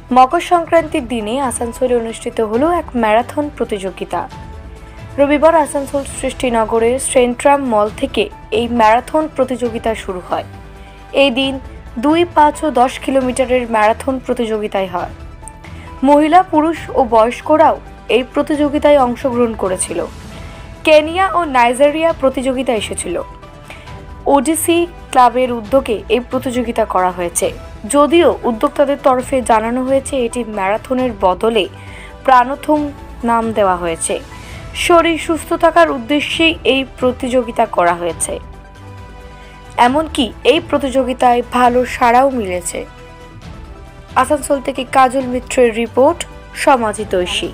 মকর সংক্রান্তির দিনে আসানসোলে অনুষ্ঠিত হলো এক ম্যারাথন প্রতিযোগিতা। রবিবার আসানসোল সৃষ্টিনগরের সেন্ট্রাম মল থেকে এই ম্যারাথন প্রতিযোগিতা শুরু হয়। এই দিন 2, 5 ও 10 কিলোমিটারের ম্যারাথন প্রতিযোগিতায় হয়। মহিলা, পুরুষ ও বয়স্করাও এই প্রতিযোগিতায় অংশগ্রহণ করেছিল। কেনিয়া ও নাইজেরিয়া প্রতিযোগিতা এসেছিল। ওডিসি ক্লাবের উদ্যোগে এই প্রতিযোগিতা করা হয়েছে। যদিও উদ্যোক্তাদের তরফে জানানো হয়েছে এটি ম্যারাথনের বদলে প্রাণথম নাম দেওয়া হয়েছে। শরীর সুস্থ থাকার উদ্দেশ্যেই এই প্রতিযোগিতা করা হয়েছে। এমনকি এই প্রতিযোগিতায় ভালো সাড়াও মিলেছে। আসানসোল থেকে কাজল মিত্রের রিपोर्ट, समाजित ঐশী।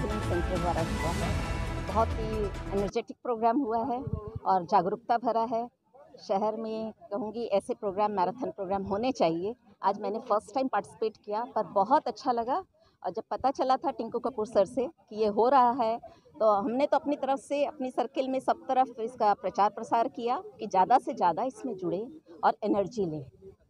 बहुत ही एनर्जेटिक प्रोग्राम हुआ है और जागरूकता भरा है। शहर में कहूँगी ऐसे प्रोग्राम, मैराथन प्रोग्राम होने चाहिए। आज मैंने फर्स्ट टाइम पार्टिसिपेट किया, पर बहुत अच्छा लगा। और जब पता चला था टिंकू कपूर सर से कि ये हो रहा है, तो हमने तो अपनी तरफ से अपनी सर्किल में सब तरफ इसका प्रचार प्रसार किया कि ज़्यादा से ज़्यादा इसमें जुड़े और एनर्जी लें।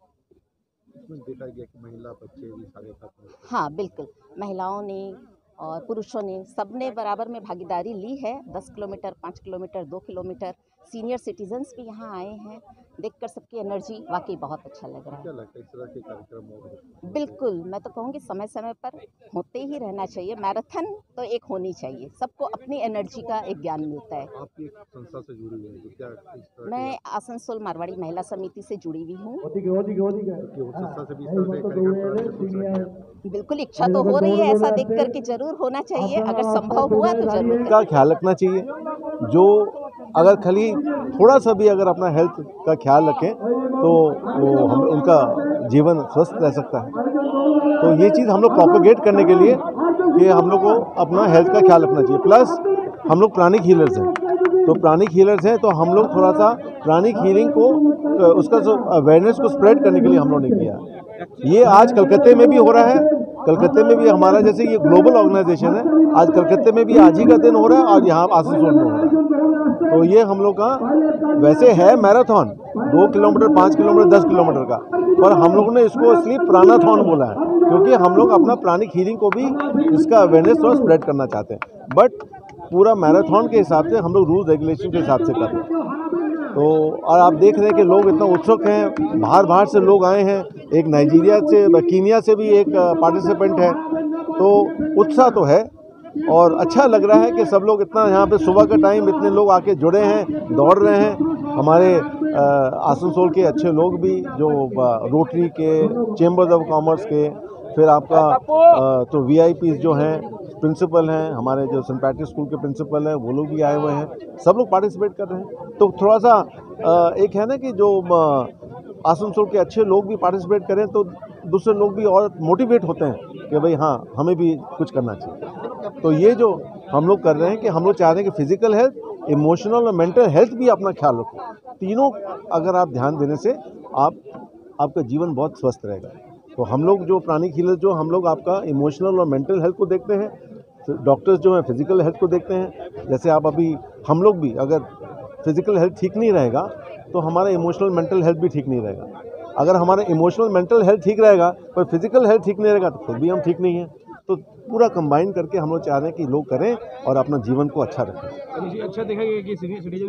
देखा गया कि महिला, बच्चे भी सारे साथ। हाँ बिल्कुल, महिलाओं ने और पुरुषों ने सबने बराबर में भागीदारी ली है। 10 kilometre, 5 kilometre, 2 kilometre, senior citizens भी यहाँ आए हैं। देखकर सबकी एनर्जी वाकई बहुत अच्छा लग रहा है। क्या लगता है इस तरह के कार्यक्रम और बिल्कुल, मैं तो कहूँगी समय समय पर होते ही रहना चाहिए। मैराथन तो एक होनी चाहिए, सबको अपनी एनर्जी का एक ज्ञान मिलता है। आपकी एक संस्था से जुड़ी हुई है, तो क्या इस तरह मैं आसनसोल मारवाड़ी महिला समिति से जुड़ी हुई हूँ। की वो संस्था से भी इस तरह से कार्यक्रम कराने की सोच रखी है? बिल्कुल इच्छा तो हो रही है, ऐसा देख कर के जरूर होना चाहिए। अगर संभव हुआ तो जरूर का ख्याल रखना चाहिए। जो अगर खाली थोड़ा सा भी अगर अपना हेल्थ का ख्याल रखें तो वो उनका जीवन स्वस्थ रह सकता है। तो ये चीज़ हम लोग प्रोपेगेट करने के लिए कि हम लोग को अपना हेल्थ का ख्याल रखना चाहिए। प्लस हम लोग प्राणिक हीलर्स हैं, तो प्राणिक हीलर्स हैं तो हम लोग थोड़ा सा प्राणिक हीलिंग को उसका जो अवेयरनेस को स्प्रेड करने के लिए हम लोग ने किया। ये आज कलकत्ते में भी हो रहा है। कलकत्ते में भी हमारा, जैसे ये ग्लोबल ऑर्गेनाइजेशन है, आज कलकत्ते में भी आज ही का दिन हो रहा है और यहाँ आसनसोल में हो रहा है। तो ये हम लोग का वैसे है मैराथन 2 किलोमीटर, 5 किलोमीटर, 10 किलोमीटर का, पर हम लोग ने इसको इसलिए प्राणाथन बोला है क्योंकि हम लोग अपना प्राणिक हीलिंग को भी इसका अवेयरनेस थोड़ा स्प्रेड करना चाहते हैं। बट पूरा मैराथन के हिसाब से हम लोग रूल रेगुलेशन के हिसाब से कर रहे हैं। तो और आप देख रहे हैं कि लोग इतना उत्सुक हैं, बाहर से लोग आए हैं। एक नाइजीरिया से, कीनिया से भी एक पार्टिसिपेंट है। तो उत्साह तो है और अच्छा लग रहा है कि सब लोग इतना यहाँ पे सुबह का टाइम इतने लोग आके जुड़े हैं, दौड़ रहे हैं। हमारे आसनसोल के अच्छे लोग भी, जो रोटरी के, चेंबर्स ऑफ कॉमर्स के, फिर आपका तो VIPs जो हैं, प्रिंसिपल हैं, हमारे जो सेंट पैट्रिक स्कूल के प्रिंसिपल हैं, वो लोग भी आए हुए हैं। सब लोग पार्टिसिपेट कर रहे हैं। तो थोड़ा सा एक है ना कि जो आसनसोल के अच्छे लोग भी पार्टिसिपेट करें तो दूसरे लोग भी और मोटिवेट होते हैं कि भाई हाँ, हमें भी कुछ करना चाहिए। तो ये जो हम लोग कर रहे हैं कि हम लोग चाह रहे हैं कि फिजिकल हेल्थ, इमोशनल और मेंटल हेल्थ भी अपना ख्याल रखो। तीनों अगर आप ध्यान देने से आपका जीवन बहुत स्वस्थ रहेगा। तो हम लोग जो प्राणिक हीलर, जो हम लोग आपका इमोशनल और मेंटल हेल्थ को देखते हैं, डॉक्टर्स जो हैं फिजिकल हेल्थ को देखते हैं। जैसे आप अभी हम लोग भी, अगर फिजिकल हेल्थ ठीक नहीं रहेगा तो हमारा इमोशनल मेंटल हेल्थ भी ठीक नहीं रहेगा। अगर हमारा इमोशनल मेंटल हेल्थ ठीक रहेगा पर फिजिकल हेल्थ ठीक नहीं रहेगा तो फिर भी हम ठीक नहीं हैं। तो पूरा कंबाइन करके हम लोग चाह रहे हैं कि लोग करें और अपना जीवन को अच्छा रखें। अच्छा देखा गया कि सिटीजन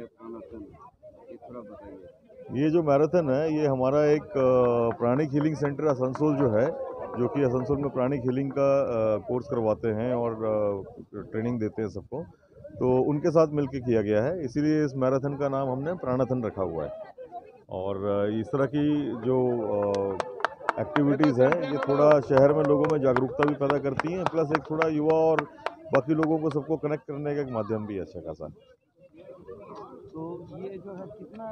ये जो मैराथन है ये हमारा एक प्राणिक हीलिंग सेंटर आसनसोल जो है, जो कि आसनसोल में प्राणिक हीलिंग का कोर्स करवाते हैं और ट्रेनिंग देते हैं सबको, तो उनके साथ मिलकर किया गया है। इसीलिए इस मैराथन का नाम हमने प्राणाथन रखा हुआ है। और इस तरह की जो एक्टिविटीज़ हैं ये थोड़ा शहर में लोगों में जागरूकता भी पैदा करती हैं, प्लस एक थोड़ा युवा और बाकी लोगों को सबको कनेक्ट करने का एक माध्यम भी अच्छा खासा। तो ये जो है कितना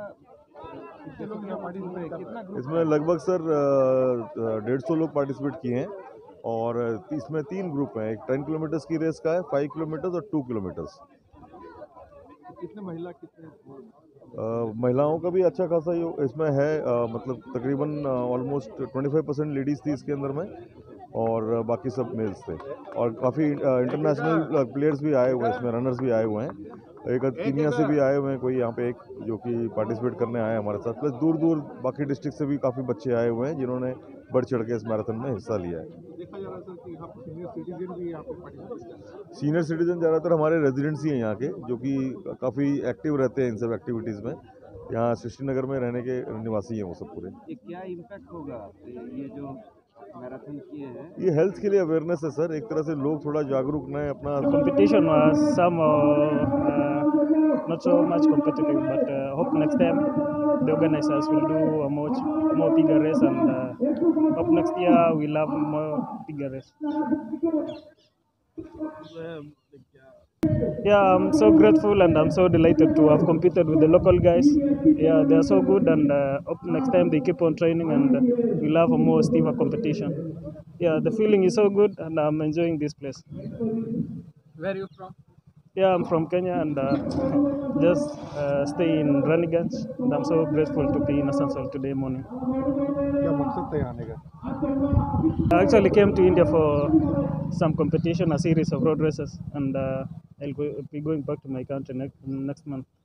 इसमें लगभग सर 150 लोग पार्टिसिपेट किए हैं और इसमें 3 ग्रुप हैं। एक 10 किलोमीटर्स की रेस का है, 5 किलोमीटर्स और 2 किलोमीटर्स। कितने महिलाओं का भी अच्छा खासा इसमें है, मतलब तकरीबन ऑलमोस्ट 25% लेडीज़ थी इसके अंदर में और बाकी सब मेल्स थे। और काफ़ी इंटरनेशनल प्लेयर्स भी आए हुए हैं इसमें, रनर्स भी आए हुए हैं। एक कीनिया से भी आए हुए हैं, कोई यहाँ पे एक जो कि पार्टिसिपेट करने आए हमारे साथ। प्लस दूर दूर बाकी डिस्ट्रिक्ट से भी काफ़ी बच्चे आए हुए हैं जिन्होंने बढ़ चढ़ के इस मैराथन में हिस्सा लिया है। जा रहा है सर कि यहाँ पर सीनियर सिटीजन भी यहाँ पे पार्टिसिपेट। सीनियर सिटीजन ज़्यादातर हमारे रेजिडेंट्स ही हैं यहाँ के, जो कि काफ़ी एक्टिव रहते हैं इन सब एक्टिविटीज़ में। यहाँ सृष्टि नगर में रहने के निवासी हैं वो सब पूरे। ये क्या इम्पैक्ट होगा ये जो मैराथन किए हैं? ये हेल्थ के लिए अवेयरनेस है सर, एक तरह से लोग थोड़ा जागरूक रहें अपना। Competition was some not so much competitive, but hope next time the organizers will do a more bigger race, and hope next year we'll have more bigger race. Yeah, I'm so grateful and I'm so delighted to have competed with the local guys. Yeah, they are so good, and hope next time they keep on training and we'll have a more stiffer competition. Yeah, the feeling is so good and I'm enjoying this place. Where are you from? Yeah, I'm from Kenya and just stay in Raniganj, and I'm so grateful to be in Asansol today morning. क्या मकसद था यहाँ आने का? I actually came to India for some competition, a series of road races, and I'll be going back to my country next month.